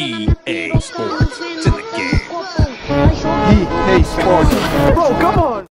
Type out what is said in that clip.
EA Sports. It's in the game. EA Sports. Bro, come on.